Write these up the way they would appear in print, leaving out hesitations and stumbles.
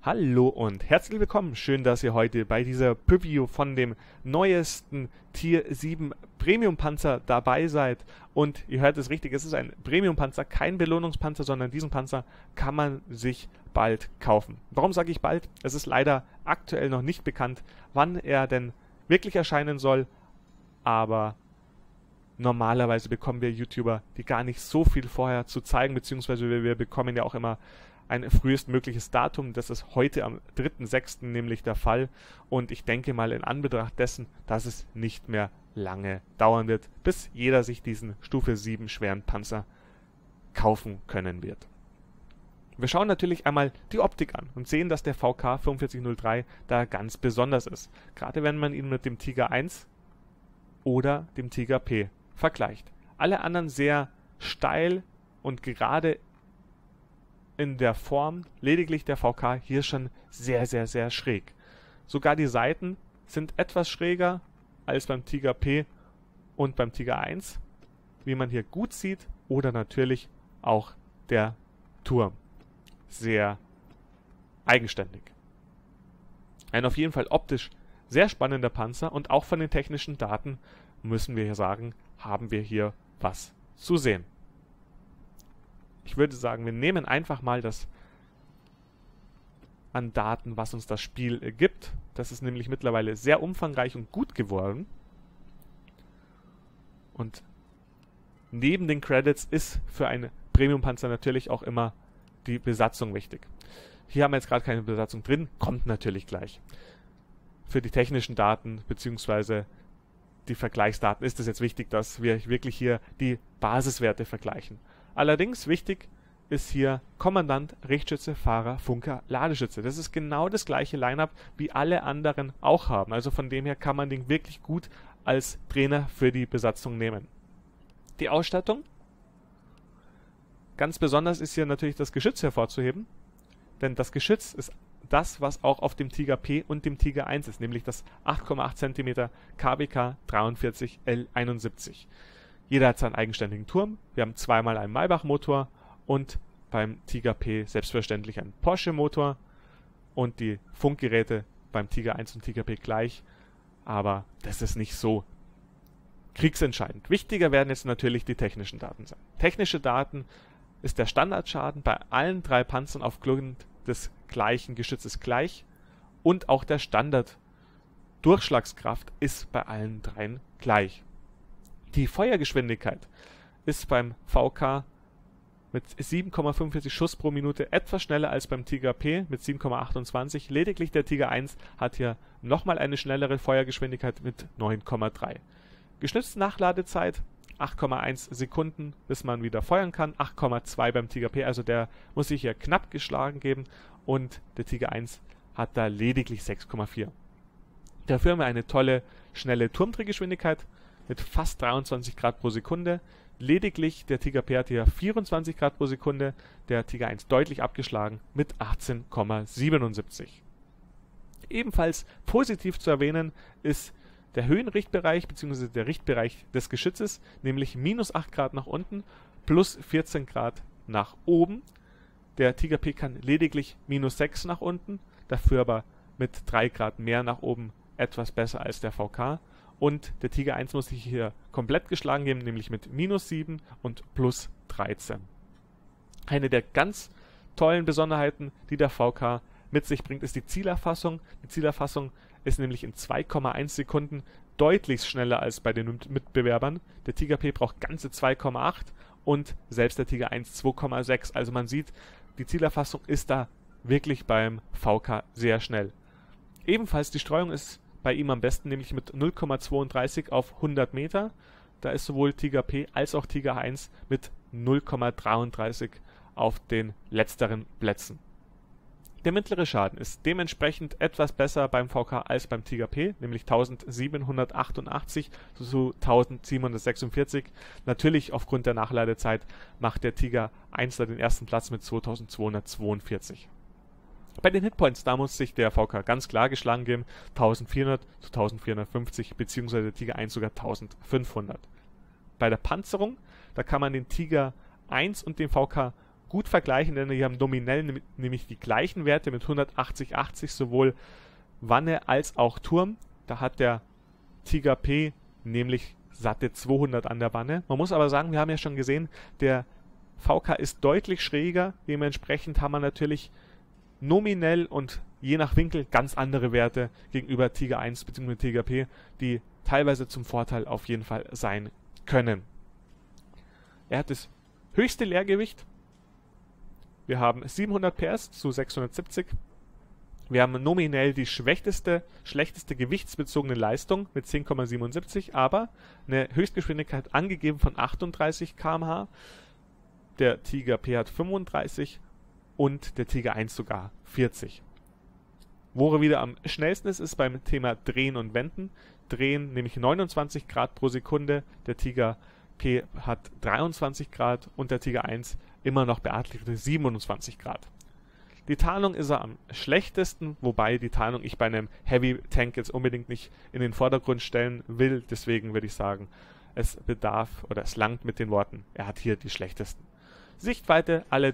Hallo und herzlich willkommen. Schön, dass ihr heute bei dieser Preview von dem neuesten Tier 7 Premium Panzer dabei seid. Und ihr hört es richtig, es ist ein Premium Panzer, kein Belohnungspanzer, sondern diesen Panzer kann man sich bald kaufen. Warum sage ich bald? Es ist leider aktuell noch nicht bekannt, wann er denn wirklich erscheinen soll, aber normalerweise bekommen wir YouTuber, die gar nicht so viel vorher zu zeigen, beziehungsweise wir bekommen ja auch immer ein frühestmögliches Datum. Das ist heute am 3.6. nämlich der Fall. Und ich denke mal in Anbetracht dessen, dass es nicht mehr lange dauern wird, bis jeder sich diesen Stufe 7 schweren Panzer kaufen können wird. Wir schauen natürlich einmal die Optik an und sehen, dass der VK 4503 da ganz besonders ist. Gerade wenn man ihn mit dem Tiger 1 oder dem Tiger P vergleicht. Alle anderen sehr steil und gerade in der Form, lediglich der VK hier schon sehr, sehr, sehr schräg. Sogar die Seiten sind etwas schräger als beim Tiger P und beim Tiger 1, wie man hier gut sieht, oder natürlich auch der Turm. Sehr eigenständig. Ein auf jeden Fall optisch sehr spannender Panzer und auch von den technischen Daten müssen wir hier sagen, haben wir hier was zu sehen. Ich würde sagen, wir nehmen einfach mal das an Daten, was uns das Spiel gibt. Das ist nämlich mittlerweile sehr umfangreich und gut geworden. Und neben den Credits ist für einen Premium-Panzer natürlich auch immer die Besatzung wichtig. Hier haben wir jetzt gerade keine Besatzung drin, kommt natürlich gleich. Für die technischen Daten bzw. die Vergleichsdaten ist es jetzt wichtig, dass wir wirklich hier die Basiswerte vergleichen. Allerdings wichtig ist hier Kommandant, Richtschütze, Fahrer, Funker, Ladeschütze. Das ist genau das gleiche Line-Up, wie alle anderen auch haben. Also von dem her kann man den wirklich gut als Trainer für die Besatzung nehmen. Die Ausstattung. Ganz besonders ist hier natürlich das Geschütz hervorzuheben, denn das Geschütz ist das, was auch auf dem Tiger P und dem Tiger 1 ist, nämlich das 8,8 cm KBK 43 L71. Jeder hat seinen eigenständigen Turm. Wir haben zweimal einen Maybach-Motor und beim Tiger P selbstverständlich einen Porsche-Motor und die Funkgeräte beim Tiger 1 und Tiger P gleich, aber das ist nicht so kriegsentscheidend. Wichtiger werden jetzt natürlich die technischen Daten sein. Technische Daten ist der Standardschaden bei allen drei Panzern aufgrund des gleichen Geschützes gleich und auch der Standard-Durchschlagskraft ist bei allen dreien gleich. Die Feuergeschwindigkeit ist beim VK mit 7,45 Schuss pro Minute etwas schneller als beim Tiger P mit 7,28. Lediglich der Tiger 1 hat hier nochmal eine schnellere Feuergeschwindigkeit mit 9,3. Geschützte Nachladezeit 8,1 Sekunden, bis man wieder feuern kann. 8,2 beim Tiger P, also der muss sich hier knapp geschlagen geben. Und der Tiger 1 hat da lediglich 6,4. Dafür haben wir eine tolle, schnelle Turmdrehgeschwindigkeit mit fast 23 Grad pro Sekunde. Lediglich der Tiger P hat hier 24 Grad pro Sekunde, der Tiger 1 deutlich abgeschlagen mit 18,77. Ebenfalls positiv zu erwähnen ist der Höhenrichtbereich bzw. der Richtbereich des Geschützes, nämlich minus 8 Grad nach unten, plus 14 Grad nach oben. Der Tiger P kann lediglich minus 6 nach unten, dafür aber mit 3 Grad mehr nach oben etwas besser als der VK. Und der Tiger 1 muss sich hier komplett geschlagen geben, nämlich mit minus 7 und plus 13. Eine der ganz tollen Besonderheiten, die der VK mit sich bringt, ist die Zielerfassung. Die Zielerfassung ist nämlich in 2,1 Sekunden deutlich schneller als bei den Mitbewerbern. Der Tiger P braucht ganze 2,8 und selbst der Tiger 1 2,6. Also man sieht, die Zielerfassung ist da wirklich beim VK sehr schnell. Ebenfalls die Streuung ist bei ihm am besten, nämlich mit 0,32 auf 100 Meter. Da ist sowohl Tiger P als auch Tiger 1 mit 0,33 auf den letzteren Plätzen. Der mittlere Schaden ist dementsprechend etwas besser beim VK als beim Tiger P, nämlich 1788 zu 1746. Natürlich aufgrund der Nachladezeit macht der Tiger 1 den ersten Platz mit 2242. Bei den Hitpoints, da muss sich der VK ganz klar geschlagen geben, 1400 zu 1450, beziehungsweise der Tiger 1 sogar 1500. Bei der Panzerung, da kann man den Tiger 1 und den VK gut vergleichen, denn die haben nominell nämlich die gleichen Werte mit 180/80, sowohl Wanne als auch Turm. Da hat der Tiger P nämlich satte 200 an der Wanne. Man muss aber sagen, wir haben ja schon gesehen, der VK ist deutlich schräger. Dementsprechend haben wir natürlich nominell und je nach Winkel ganz andere Werte gegenüber Tiger 1 bzw. Tiger P, die teilweise zum Vorteil auf jeden Fall sein können. Er hat das höchste Leergewicht. Wir haben 700 PS zu 670. Wir haben nominell die schlechteste gewichtsbezogene Leistung mit 10,77, aber eine Höchstgeschwindigkeit angegeben von 38 km/h. Der Tiger P hat 35 und der Tiger 1 sogar 40. Wo er wieder am schnellsten ist beim Thema Drehen und Wenden. Drehen nämlich 29 Grad pro Sekunde, der Tiger P hat 23 Grad und der Tiger 1 immer noch beachtliche 27 Grad. Die Tarnung ist er am schlechtesten, wobei die Tarnung ich bei einem Heavy Tank jetzt unbedingt nicht in den Vordergrund stellen will. Deswegen würde ich sagen, es langt mit den Worten, er hat hier die schlechtesten. Sichtweite alle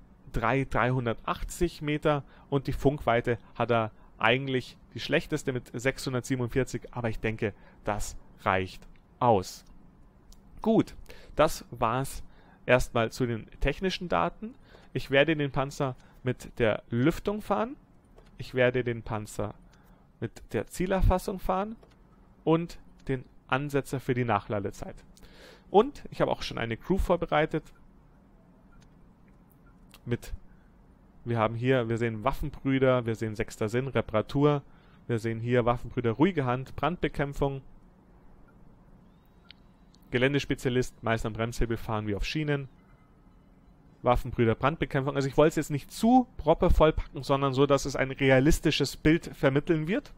380 Meter und die Funkweite hat er eigentlich die schlechteste mit 647, aber ich denke, das reicht aus. Gut, das war's erstmal zu den technischen Daten. Ich werde den Panzer mit der Lüftung fahren. Ich werde den Panzer mit der Zielerfassung fahren und den Ansetzer für die Nachladezeit. Und ich habe auch schon eine Crew vorbereitet. Wir sehen Waffenbrüder, wir sehen Sechster Sinn, Reparatur, wir sehen hier Waffenbrüder Ruhige Hand, Brandbekämpfung, Geländespezialist, Meister am Bremshebel fahren wie auf Schienen, Waffenbrüder Brandbekämpfung. Also ich wollte es jetzt nicht zu proppevoll packen, sondern so, dass es ein realistisches Bild vermitteln wird.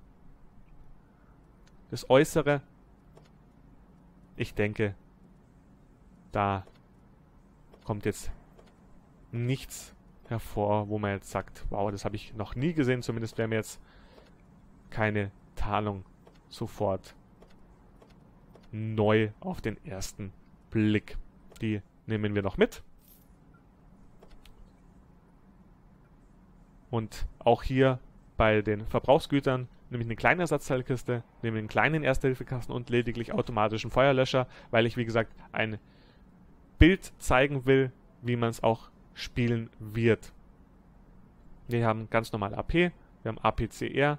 Das Äußere, ich denke, da kommt jetzt nichts hervor, wo man jetzt sagt, wow, das habe ich noch nie gesehen. Zumindest wäre mir jetzt keine Tarnung sofort neu auf den ersten Blick. Die nehmen wir noch mit. Und auch hier bei den Verbrauchsgütern nämlich eine kleine Ersatzteilkiste, neben den kleinen Erste-Hilfe-Kasten und lediglich automatischen Feuerlöscher, weil ich, wie gesagt, ein Bild zeigen will, wie man es auch spielen wird. Wir haben ganz normal AP, wir haben APCR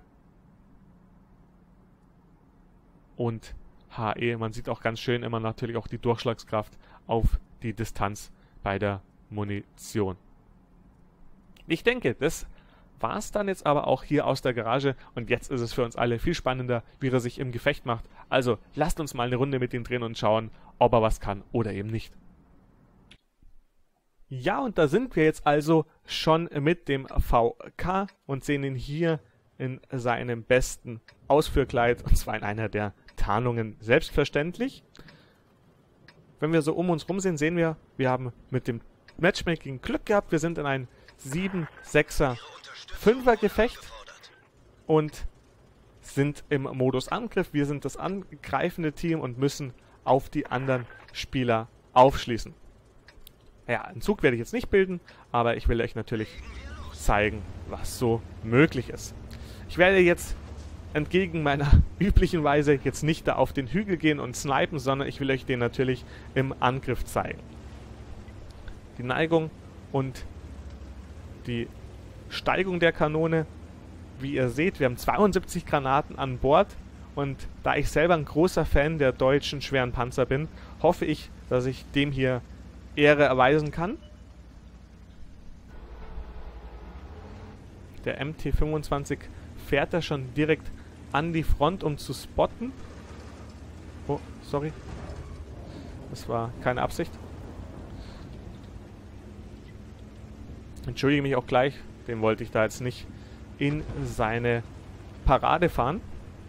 und HE. Man sieht auch ganz schön immer natürlich auch die Durchschlagskraft auf die Distanz bei der Munition. Ich denke, das war es dann jetzt aber auch hier aus der Garage und jetzt ist es für uns alle viel spannender, wie er sich im Gefecht macht. Also lasst uns mal eine Runde mit ihm drehen und schauen, ob er was kann oder eben nicht. Ja, und da sind wir jetzt also schon mit dem VK und sehen ihn hier in seinem besten Ausführkleid, und zwar in einer der Tarnungen selbstverständlich. Wenn wir so um uns rum sehen, sehen wir, wir haben mit dem Matchmaking Glück gehabt. Wir sind in ein 7, 6er, 5er Gefecht und sind im Modus Angriff. Wir sind das angreifende Team und müssen auf die anderen Spieler aufschließen. Ja, einen Zug werde ich jetzt nicht bilden, aber ich will euch natürlich zeigen, was so möglich ist. Ich werde jetzt entgegen meiner üblichen Weise jetzt nicht da auf den Hügel gehen und snipen, sondern ich will euch den natürlich im Angriff zeigen. Die Neigung und die Steigung der Kanone, wie ihr seht, wir haben 72 Granaten an Bord und da ich selber ein großer Fan der deutschen schweren Panzer bin, hoffe ich, dass ich dem hier Ehre erweisen kann. Der MT-25 fährt da schon direkt an die Front, um zu spotten. Oh, sorry. Das war keine Absicht. Entschuldige mich auch gleich. Den wollte ich da jetzt nicht in seine Parade fahren.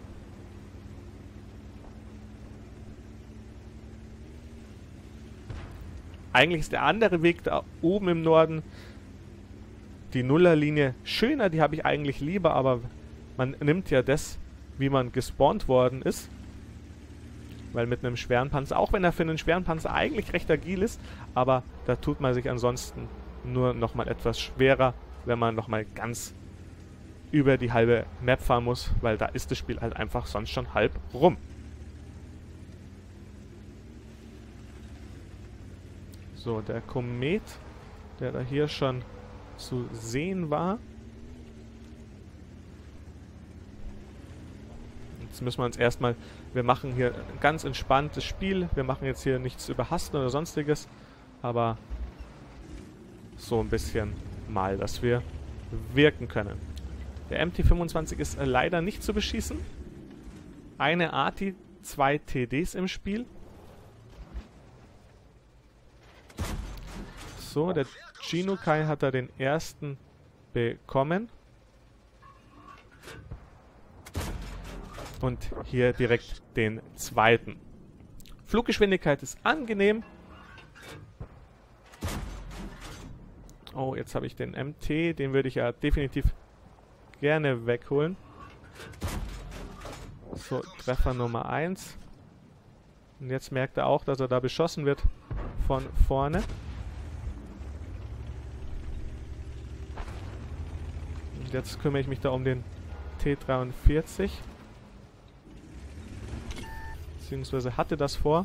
Eigentlich ist der andere Weg da oben im Norden, die Nullerlinie, schöner. Die habe ich eigentlich lieber, aber man nimmt ja das, wie man gespawnt worden ist. weil mit einem schweren Panzer, auch wenn er für einen schweren Panzer eigentlich recht agil ist, aber da tut man sich ansonsten nur nochmal etwas schwerer, wenn man nochmal ganz über die halbe Map fahren muss, weil da ist das Spiel halt einfach sonst schon halb rum. So, der Komet, der da hier schon zu sehen war. Jetzt müssen wir uns erstmal, wir machen hier ein ganz entspanntes Spiel, wir machen jetzt hier nichts überhasten oder sonstiges, aber so ein bisschen mal, dass wir wirken können. Der MT-25 ist leider nicht zu beschießen. Eine ATI, 2 TDs im Spiel. So, der Chinukai hat da den ersten bekommen. Und hier direkt den zweiten. Fluggeschwindigkeit ist angenehm. Oh, jetzt habe ich den MT. Den würde ich ja definitiv gerne wegholen. So, Treffer Nummer 1. Und jetzt merkt er auch, dass er da beschossen wird von vorne. Und jetzt kümmere ich mich da um den T-43. Beziehungsweise hatte das vor.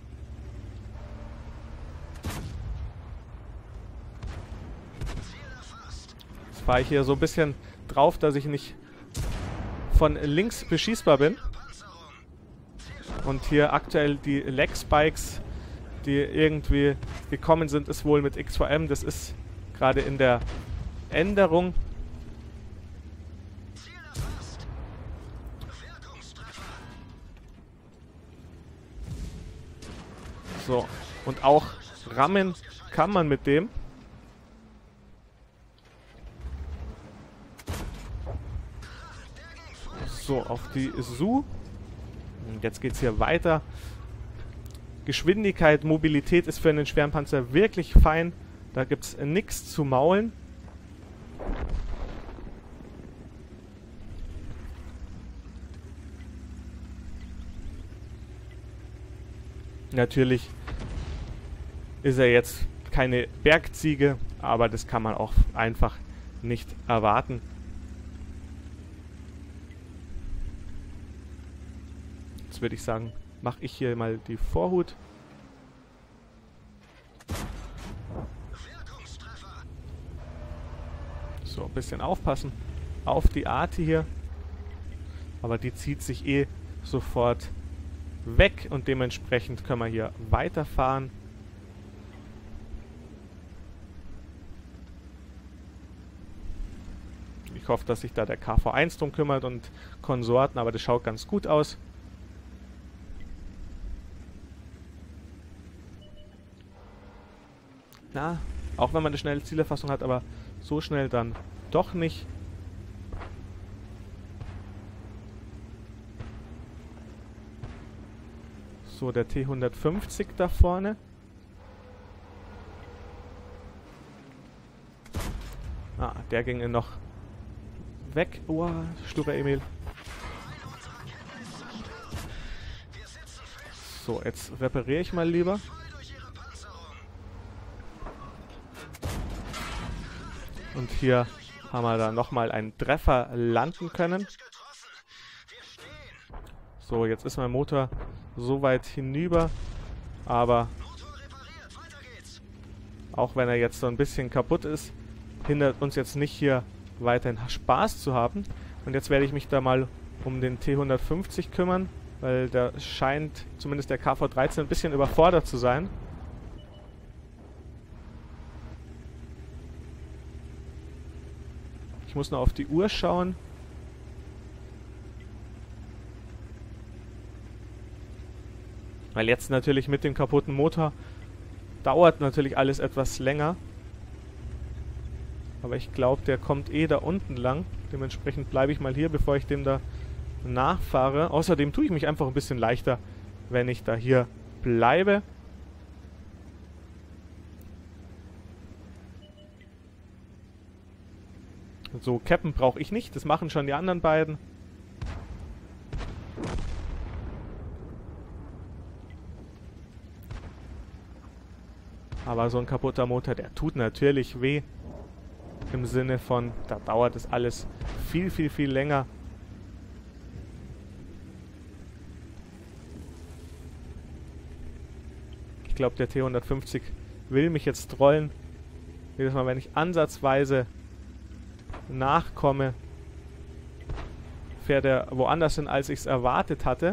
Jetzt fahre ich hier so ein bisschen drauf, dass ich nicht von links beschießbar bin. Und hier aktuell die Leg-Spikes, die irgendwie gekommen sind, ist wohl mit XVM. Das ist gerade in der Änderung. So, und auch rammen kann man mit dem. So, auf die Su. Und jetzt geht es hier weiter. Geschwindigkeit, Mobilität ist für einen schweren Panzer wirklich fein. Da gibt es nichts zu maulen. Natürlich ist er jetzt keine Bergziege, aber das kann man auch einfach nicht erwarten. Jetzt würde ich sagen, mache ich hier mal die Vorhut. So, ein bisschen aufpassen auf die ATI hier. Aber die zieht sich eh sofort weg und dementsprechend können wir hier weiterfahren. Ich hoffe, dass sich da der KV-1 drum kümmert und Konsorten, aber das schaut ganz gut aus. Na, auch wenn man eine schnelle Zielerfassung hat, aber so schnell dann doch nicht. So, der T-150 da vorne. Ah, der ging noch weg. Oh, Stuber Emil. So, jetzt repariere ich mal lieber. Und hier haben wir dann nochmal einen Treffer landen können. So, jetzt ist mein Motor so weit hinüber, aber auch wenn er jetzt so ein bisschen kaputt ist, hindert uns jetzt nicht hier weiterhin Spaß zu haben. Und jetzt werde ich mich da mal um den T-150 kümmern, weil da scheint zumindest der KV-13 ein bisschen überfordert zu sein. Ich muss noch auf die Uhr schauen. Weil jetzt natürlich mit dem kaputten Motor dauert natürlich alles etwas länger. Aber ich glaube, der kommt eh da unten lang. Dementsprechend bleibe ich mal hier, bevor ich dem da nachfahre. Außerdem tue ich mich einfach ein bisschen leichter, wenn ich da hier bleibe. So, Cappen brauche ich nicht. Das machen schon die anderen beiden. Aber so ein kaputter Motor, der tut natürlich weh. Im Sinne von, da dauert es alles viel, viel, viel länger. Ich glaube, der T150 will mich jetzt trollen. Jedes Mal, wenn ich ansatzweise nachkomme, fährt er woanders hin, als ich es erwartet hatte.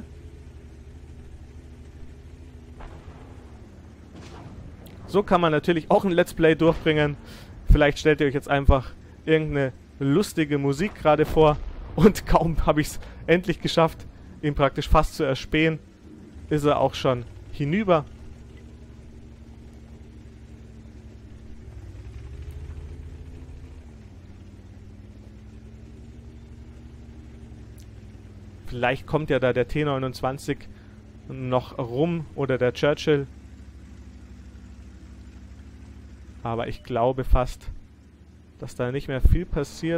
So kann man natürlich auch ein Let's Play durchbringen. Vielleicht stellt ihr euch jetzt einfach irgendeine lustige Musik gerade vor und kaum habe ich es endlich geschafft, ihn praktisch fast zu erspähen, ist er auch schon hinüber. Vielleicht kommt ja da der T29 noch rum oder der Churchill. Aber ich glaube fast, dass da nicht mehr viel passiert.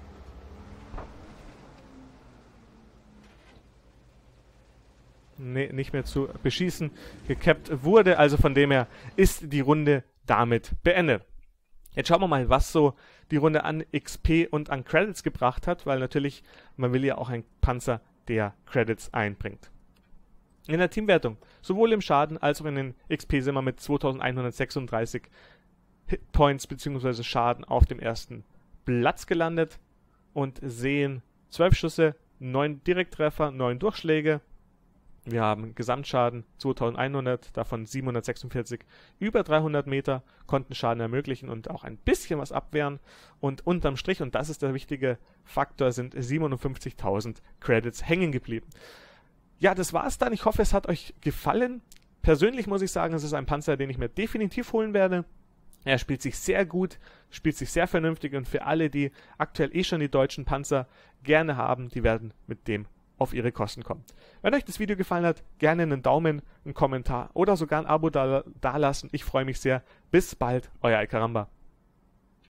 Nee, nicht mehr zu beschießen. Gekappt wurde, also von dem her ist die Runde damit beendet. Jetzt schauen wir mal, was so die Runde an XP und an Credits gebracht hat, weil natürlich, man will ja auch einen Panzer, der Credits einbringt. In der Teamwertung, sowohl im Schaden als auch in den XP sind wir mit 2136 Hitpoints bzw. Schaden auf dem ersten Platz gelandet und sehen 12 Schüsse, 9 Direkttreffer, 9 Durchschläge. Wir haben Gesamtschaden 2100, davon 746 über 300 Meter, konnten Schaden ermöglichen und auch ein bisschen was abwehren. Und unterm Strich, und das ist der wichtige Faktor, sind 57.000 Credits hängen geblieben. Ja, das war's dann. Ich hoffe, es hat euch gefallen. Persönlich muss ich sagen, es ist ein Panzer, den ich mir definitiv holen werde. Er spielt sich sehr gut, spielt sich sehr vernünftig und für alle, die aktuell eh schon die deutschen Panzer gerne haben, die werden mit dem auf ihre Kosten kommen. Wenn euch das Video gefallen hat, gerne einen Daumen, einen Kommentar oder sogar ein Abo dalassen. Ich freue mich sehr. Bis bald, euer Alcaramba.